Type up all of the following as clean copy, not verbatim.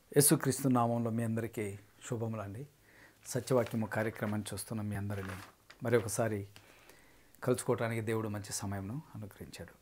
యేసుక్రీస్తు నామంలో మీ అందరికీ శుభములండి. సత్యవాక్యము కార్యక్రమాన్ని చూస్తున్న మీ అందరినీ మరొకసారి కలుసుకోవడానికి దేవుడు మంచి సమయంను అనుగ్రహించాడు.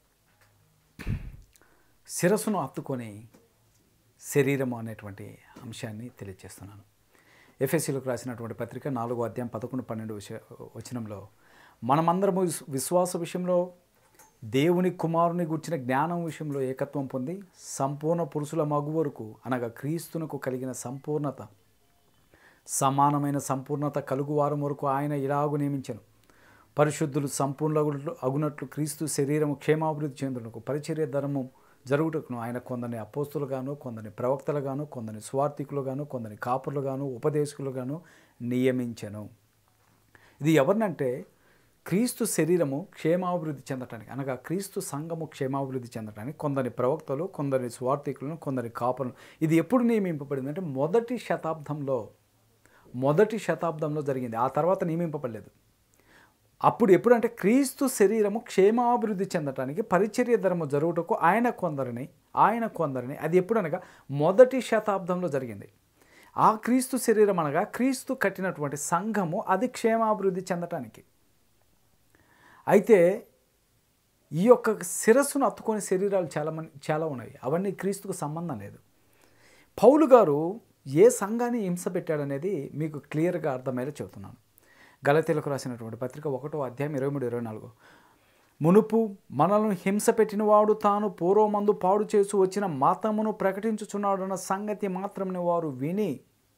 శిరస్సును హత్తుకొని శరీరము అనేటువంటి అంశాన్ని తెలియజేస్తున్నాను. ఎఫెసీలకు రాసినటువంటి పత్రిక 4వ అధ్యాయం 11-12 వచనంలో మనమందరము విశ్వాస విషయంలో దేవుని కుమారుని గుర్చిన జ్ఞానం విషయంలో ఏకత్వం పొంది సంపూర్ణ పురుషుల మగు వరకు అనగా క్రీస్తునకు కలిగిన సంపూర్ణత సమానమైన సంపూర్ణత కలుగువారం వరకు ఆయన ఇలాగు నియమించెను. పరిశుద్ధులు సంపూర్ణ అగునట్లు క్రీస్తు శరీరము క్షేమాభివృద్ధి చెందుటకు పరిచర్య ధర్మం జరుగుటకును ఆయన కొందరిని అపోస్తులుగాను, కొందరిని ప్రవక్తలుగాను, కొందరిని స్వార్థికులుగాను, కొందరిని కాపురులుగాను, ఉపదేశకులుగాను నియమించెను. ఇది ఎవరినంటే క్రీస్తు శరీరము క్షేమాభివృద్ధి చెందటానికి అనగా క్రీస్తు సంఘము క్షేమాభివృద్ధి చెందటానికి కొందరి ప్రవక్తలు, కొందరి స్వార్థికులను, కొందరి కాపులను. ఇది ఎప్పుడు నియమింపబడింది అంటే మొదటి శతాబ్దంలో జరిగింది. ఆ తర్వాత నియమింపబడలేదు. అప్పుడు ఎప్పుడంటే క్రీస్తు శరీరము క్షేమాభివృద్ధి చెందటానికి పరిచర్య ధర్మము జరుగుటకు ఆయన కొందరిని అది ఎప్పుడనగా మొదటి శతాబ్దంలో జరిగింది. ఆ క్రీస్తు శరీరం అనగా క్రీస్తు కట్టినటువంటి సంఘము అది క్షేమాభివృద్ధి చెందటానికి. అయితే ఈ యొక్క శిరస్సును హత్తుకొని శరీరాలు చాలా ఉన్నాయి. అవన్నీ క్రీస్తుకు సంబంధం లేదు. పౌలు గారు ఏ సంఘాన్ని హింస పెట్టాడనేది మీకు క్లియర్గా అర్థమయ్యేలా చెబుతున్నాను. గలతీయులకు రాసినటువంటి పత్రిక 1వ అధ్యాయం 23-24 మునుపు మనల్ని హింస పెట్టిన వాడు తాను పూర్వమందు పాడు చేసి వచ్చిన మతమును ప్రకటించుచున్నాడన్న సంగతి మాత్రమే వారు విని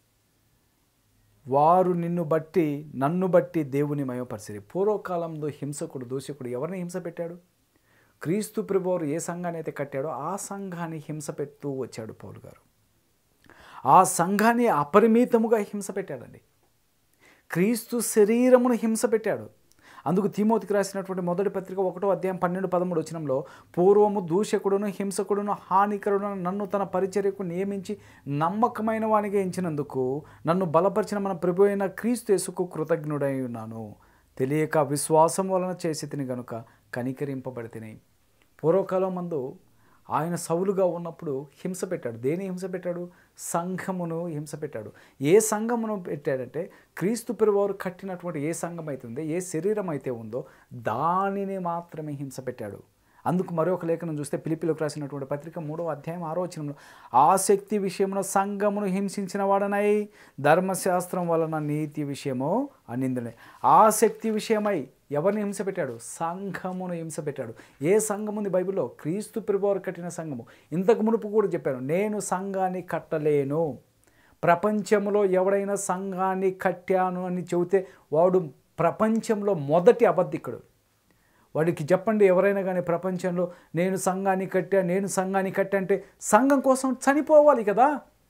వారు నన్ను బట్టి దేవుని మహిమపరిచిరి. పూర్వకాలంలో హింసకుడు దూషకుడు ఎవరిని హింస పెట్టాడు? క్రీస్తు ప్రభువారు ఏ సంఘాన్ని అయితే కట్టాడో ఆ సంఘాన్ని హింస పెడుతూ వచ్చాడు పౌలు గారు. ఆ సంఘాన్ని అపరిమితముగా హింస పెట్టాడండి. క్రీస్తు శరీరమును హింస పెట్టాడు. అందుకు తిమోతికి రాసినటువంటి మొదటి పత్రిక 1వ అధ్యాయం 12-13 వచనంలో పూర్వము దూషకుడును హింసకుడును హానికరుడును నన్ను తన పరిచర్యకు నియమించి నమ్మకమైన వానిగా ఎంచినందుకు నన్ను బలపరిచిన మన ప్రభు అయిన క్రీస్తు యేసుకు కృతజ్ఞుడై ఉన్నాను. తెలియక విశ్వాసం వలన చేసి తిని గనుక కనికరింపబడి తిని. పూర్వకాలం మందు ఆయన సౌలుగా ఉన్నప్పుడు హింస పెట్టాడు. దేని హింస పెట్టాడు? సంఘమును హింస పెట్టాడు. ఏ సంఘమును పెట్టాడంటే క్రీస్తు ప్రభువారు కట్టినటువంటి ఏ సంఘం అయితే ఉందో, ఏ శరీరం అయితే ఉందో దానిని మాత్రమే హింస పెట్టాడు. అందుకు మరొక లేఖనం చూస్తే ఫిలిప్పీలకు రాసినటువంటి పత్రిక 3వ అధ్యాయం 6వ వచనంలో ఆసక్తి విషయమున సంఘమును హింసించిన వాడనై ధర్మశాస్త్రం వలన నీతి విషయము అనిందునే. ఆసక్తి విషయమై ఎవరిని హింస పెట్టాడు? సంఘమును హింస పెట్టాడు. ఏ సంఘం ఉంది బైబిల్లో? క్రీస్తు ప్రభువారు కట్టిన సంఘము. ఇంతకు మునుపు కూడా చెప్పాను, నేను సంఘాన్ని కట్టలేను. ప్రపంచంలో ఎవడైనా సంఘాన్ని కట్టాను అని చెబితే వాడు ప్రపంచంలో మొదటి అబద్ధికుడు. వాడికి చెప్పండి, ఎవరైనా కానీ ప్రపంచంలో నేను సంఘాన్ని కట్టా అంటే సంఘం కోసం చనిపోవాలి కదా.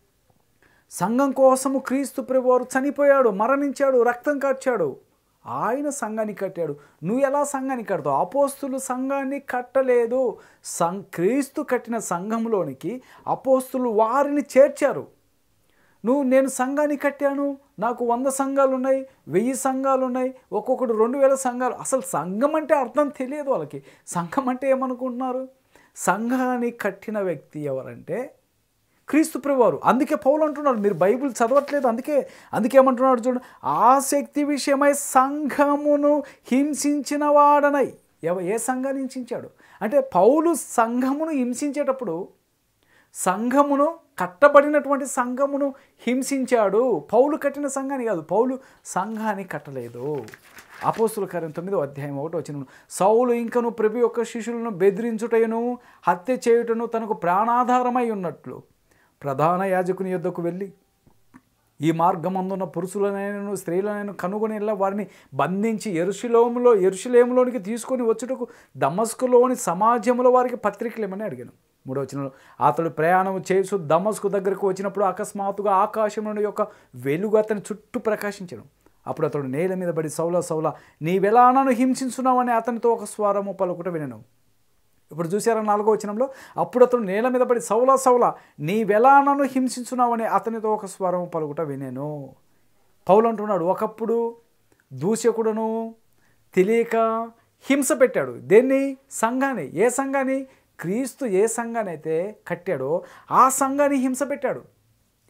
సంఘం కోసము క్రీస్తు ప్రభువారు చనిపోయాడు, మరణించాడు, రక్తం కార్చాడు. ఆయన సంఘాన్ని కట్టాడు. నువ్వు ఎలా సంఘాన్ని కడతావు? అపోస్తులు సంఘాన్ని కట్టలేదు. క్రీస్తు కట్టిన సంఘంలోనికి అపోస్తులు వారిని చేర్చారు. నేను సంఘాన్ని కట్టాను, నాకు 100 సంఘాలు ఉన్నాయి, 1000 సంఘాలు ఉన్నాయి, ఒక్కొక్కడు 2000 సంఘాలు. అసలు సంఘం అంటే అర్థం తెలియదు వాళ్ళకి. సంఘం అంటే ఏమనుకుంటున్నారు? సంఘాన్ని కట్టిన వ్యక్తి ఎవరంటే క్రీస్తు ప్రభువారు. అందుకే పౌలు అంటున్నాడు, మీరు బైబిల్ చదవట్లేదు. అందుకే ఏమంటున్నాడు చూడండి, ఆసక్తి విషయమై సంఘమును హింసించిన వాడనై. ఏ సంఘాన్ని హింసించాడు అంటే పౌలు సంఘమును హింసించేటప్పుడు సంఘమును కట్టబడినటువంటి సంఘమును హింసించాడు. పౌలు కట్టిన సంఘాన్ని కాదు. పౌలు సంఘాన్ని కట్టలేదు. అపోస్తుల కార్యం 9వ అధ్యాయం 1వ వచనం సౌలు ఇంకను ప్రభు యొక్క శిష్యులను బెదిరించుటను హత్య చేయుటను తనకు ప్రాణాధారమై ఉన్నట్లు ప్రధాన యాజకుని యొద్దకు వెళ్ళి ఈ మార్గమందున్న పురుషులనైనా స్త్రీలనైనా కనుగొని వారిని బంధించి యెరూషలేములోనికి తీసుకొని వచ్చుటకు దమస్కులోని సమాజంలో వారికి పత్రికలు ఏమని అడిగాను. 3వ వచనంలో అతడు ప్రయాణం చేసు దమస్కు దగ్గరకు వచ్చినప్పుడు అకస్మాత్తుగా ఆకాశం యొక్క వెలుగు అతని చుట్టూ ప్రకాశించను. అప్పుడు అతడు నేల మీద పడి సౌలా నీవెలా నన్ను హింసించున్నావని అతనితో ఒక స్వరము పలుకుట వినను. ఇప్పుడు చూసారా 4వ వచనంలో అప్పుడు అతడు నేల మీద పడి సౌలా నీవెలా నన్ను హింసించున్నావని అతనితో ఒక స్వరము పలుకుట వినెను. పౌలు అంటున్నాడు, ఒకప్పుడు దూషకుడును తెలియక హింస పెట్టాడు. దేన్ని? సంఘాన్ని. ఏ సంఘాన్ని? క్రీస్తు ఏ సంఘాన్ని అయితే కట్టాడో ఆ సంఘాన్ని హింస పెట్టాడు.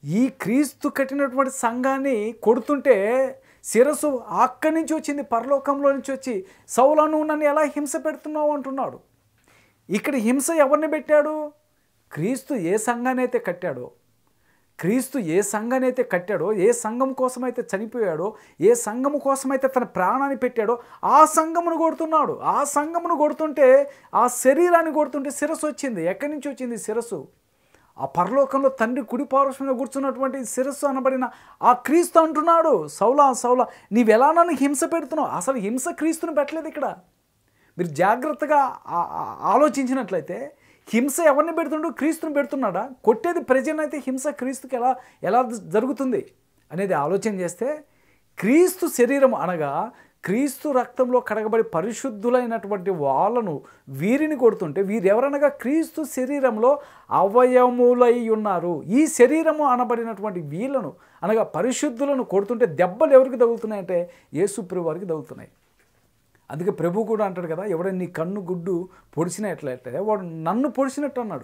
ఈ క్రీస్తు కట్టినటువంటి సంఘాన్ని కొడుతుంటే శిరస్సు అక్కడి నుంచి వచ్చింది, పరలోకంలో నుంచి వచ్చి సౌలా నువ్వు నన్ను ఎలా హింస పెడుతున్నావు అంటున్నాడు. ఇక్కడ హింస ఎవరిని పెట్టాడు? క్రీస్తు ఏ సంఘాన్ని అయితే కట్టాడో, క్రీస్తు ఏ సంఘాన్ని అయితే కట్టాడో, ఏ సంఘం కోసమైతే చనిపోయాడో, ఏ సంఘము కోసమైతే తన ప్రాణాన్ని పెట్టాడో ఆ సంఘమును కొడుతున్నాడు. ఆ సంఘమును కొడుతుంటే, ఆ శరీరాన్ని కొడుతుంటే శిరస్సు వచ్చింది. ఎక్కడి నుంచి వచ్చింది శిరస్సు? ఆ పరలోకంలో తండ్రి కుడి పార్శ్వంలో కూర్చున్నటువంటి శిరస్సు అనబడిన ఆ క్రీస్తు అంటున్నాడు, సౌలా సౌలా నీవెలా నన్ను హింస పెడుతున్నావు? అసలు హింస క్రీస్తుని పెట్టలేదు ఇక్కడ. మీరు జాగ్రత్తగా ఆలోచించినట్లయితే హింస ఎవరిని పెడుతుండో? క్రీస్తుని పెడుతున్నాడా? కొట్టేది ప్రజలనైతే హింస క్రీస్తుకి ఎలా జరుగుతుంది అనేది ఆలోచన చేస్తే, క్రీస్తు శరీరం అనగా క్రీస్తు రక్తంలో కడగబడి పరిశుద్ధులైనటువంటి వాళ్ళను వీరిని కొడుతుంటే, వీరెవరనగా క్రీస్తు శరీరంలో అవయములై ఉన్నారు. ఈ శరీరము అనబడినటువంటి వీళ్ళను అనగా పరిశుద్ధులను కొడుతుంటే దెబ్బలు ఎవరికి తగులుతున్నాయంటే యేసుప్రభు వారికి తగులుతున్నాయి. అందుకే ప్రభు కూడా అంటాడు కదా, ఎవడైనా నీ కన్ను గుడ్డు పొడిచినట్లయితే వాడు నన్ను పొడిచినట్టు అన్నాడు.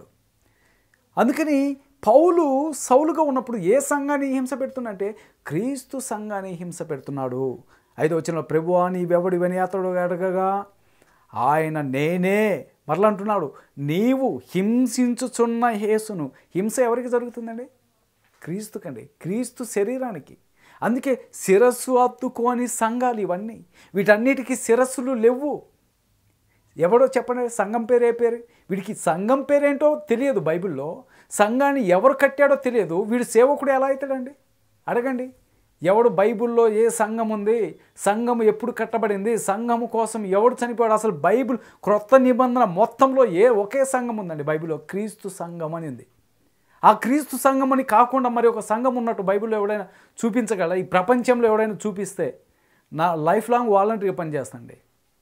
అందుకని పౌలు సౌలుగా ఉన్నప్పుడు ఏ సంఘాన్ని హింస పెడుతున్నంటే క్రీస్తు సంఘాన్ని హింస పెడుతున్నాడు. 5వ వచనంలో ప్రభువా నీవెవడివని అతడు అడగగా ఆయన నేనే. మరలా అంటున్నాడు, నీవు హింసించుచున్న యేసును. హింస ఎవరికి జరుగుతుందండి? క్రీస్తుకండి, క్రీస్తు శరీరానికి. అందుకే శిరస్సు అత్తుకోని సంఘాలు ఇవన్నీ. వీటన్నిటికీ శిరస్సులు లేవు. ఎవడో చెప్పండి, సంఘం పేరు ఏ పేరు? వీడికి సంఘం పేరేంటో తెలియదు. బైబిల్లో సంఘాన్ని ఎవరు కట్టాడో తెలియదు. వీడు సేవకుడు ఎలా అవుతాడండి? అడగండి. ఎవడు బైబిల్లో ఏ సంఘం ఉంది, సంఘము ఎప్పుడు కట్టబడింది, సంఘము కోసం ఎవడు చనిపోయాడు? అసలు బైబిల్ క్రొత్త నిబంధన మొత్తంలో ఒకే సంఘం ఉందండి బైబిల్లో, క్రీస్తు సంఘం అని ఉంది. ఆ క్రీస్తు సంఘం అని కాకుండా మరి ఒక సంఘం ఉన్నట్టు బైబిల్లో ఎవడైనా చూపించగల? ఈ ప్రపంచంలో ఎవడైనా చూపిస్తే నా లైఫ్ లాంగ్ వాలంటీర్గా పనిచేస్తాండి.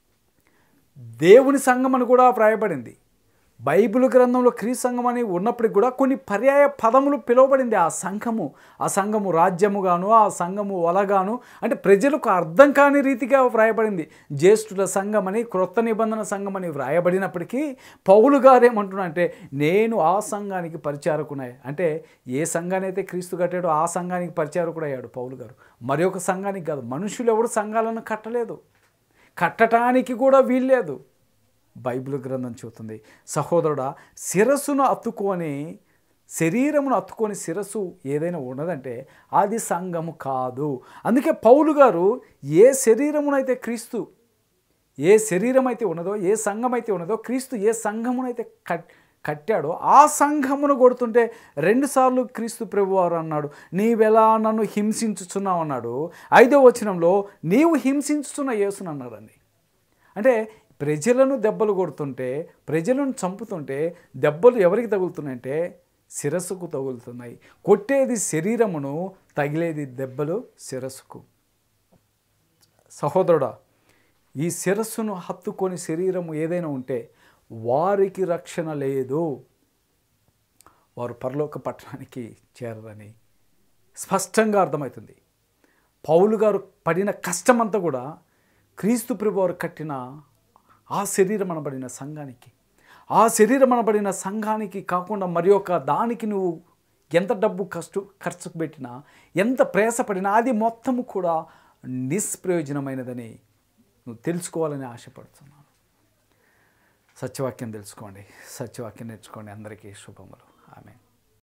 దేవుని సంఘం అని కూడా వ్రాయబడింది బైబిల్ గ్రంథంలో. క్రీస్తు సంఘం అని ఉన్నప్పటికి కూడా కొన్ని పర్యాయ పదములు పిలువబడింది. ఆ సంఘము రాజ్యముగాను, ఆ సంఘము వలగాను, అంటే ప్రజలకు అర్థం కాని రీతిగా వ్రాయబడింది. జ్యేష్ఠుల సంఘం అని, క్రొత్త నిబంధన సంఘం అని వ్రాయబడినప్పటికీ పౌలు గారు ఏమంటున్నా అంటే నేను ఆ సంఘానికి పరిచారకున్నాయి. అంటే ఏ సంఘాన్ని అయితే క్రీస్తు కట్టాడో ఆ సంఘానికి పరిచారకుడు అయ్యాడు పౌలు గారు. మరి ఒక సంఘానికి కాదు. మనుషులు ఎవరు సంఘాలను కట్టలేదు, కట్టడానికి కూడా వీల్లేదు. బైబిల్ గ్రంథం చెబుతుంది. సహోదరుడా, శిరస్సును అత్తుకొని, శరీరమును అత్తుకొని శిరస్సు ఏదైనా ఉన్నదంటే అది సంఘము కాదు. అందుకే పౌలు గారు ఏ శరీరమునైతే క్రీస్తు, ఏ శరీరం అయితే ఉన్నదో, ఏ సంఘం అయితే ఉన్నదో, క్రీస్తు ఏ సంఘమునైతే కట్టాడో ఆ సంఘమును కొడుతుంటే 2 సార్లు క్రీస్తు ప్రభువారు అన్నాడు, నీవెలా నన్ను హింసించుచున్నావు అన్నాడు. 5వ వచనంలో నీవు హింసించుచున్న యేసును అన్నాడండి. అంటే ప్రజలను దెబ్బలు కొడుతుంటే, ప్రజలను చంపుతుంటే దెబ్బలు ఎవరికి తగులుతున్నాయంటే శిరస్సుకు తగులుతున్నాయి. కొట్టేది శరీరమును, తగిలేది దెబ్బలు శిరస్సుకు. సహోదరుడా, ఈ శిరస్సును హత్తుకొని శరీరము ఏదైనా ఉంటే వారికి రక్షణ లేదు, వారు పరలోక పట్టణానికి చేరరని స్పష్టంగా అర్థమవుతుంది. పౌలు గారు పడిన కష్టమంతా కూడా క్రీస్తు ప్రభువు వారు కట్టిన ఆ శరీరం అనబడిన సంఘానికి, ఆ శరీరం అనబడిన సంఘానికి కాకుండా మరి ఒక దానికి నువ్వు ఎంత డబ్బు ఖర్చు పెట్టినా, ఎంత ప్రయాసపడినా అది మొత్తము కూడా నిష్ప్రయోజనమైనదని నువ్వు తెలుసుకోవాలని ఆశపడుతున్నాను. సత్యవాక్యం తెలుసుకోండి, సత్యవాక్యం నేర్చుకోండి. అందరికీ శుభములు.